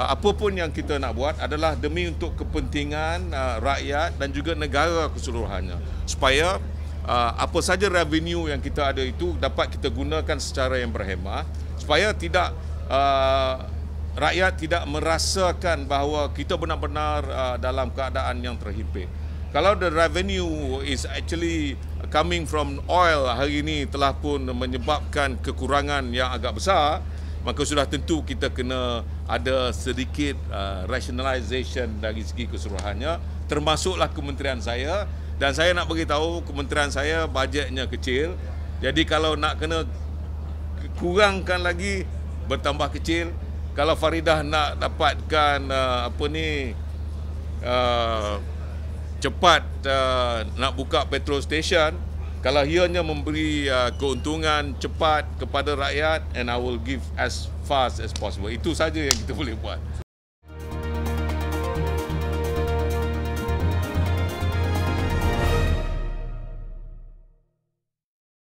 apa pun yang kita nak buat adalah demi untuk kepentingan rakyat dan juga negara keseluruhannya, supaya apa saja revenue yang kita ada itu dapat kita gunakan secara yang berhemah, supaya tidak rakyat tidak merasakan bahawa kita benar-benar dalam keadaan yang terhimpit. Kalau the revenue is actually coming from oil hari ini telah pun menyebabkan kekurangan yang agak besar, maka sudah tentu kita kena ada sedikit rationalization dari segi keseluruhannya, termasuklah kementerian saya. Dan saya nak beritahu kementerian saya bajetnya kecil, jadi kalau nak kena kurangkan lagi, bertambah kecil. Kalau Faridah nak dapatkan cepat nak buka petrol station, kalau ianya memberi keuntungan cepat kepada rakyat, and I will give as fast as possible. Itu saja yang kita boleh buat.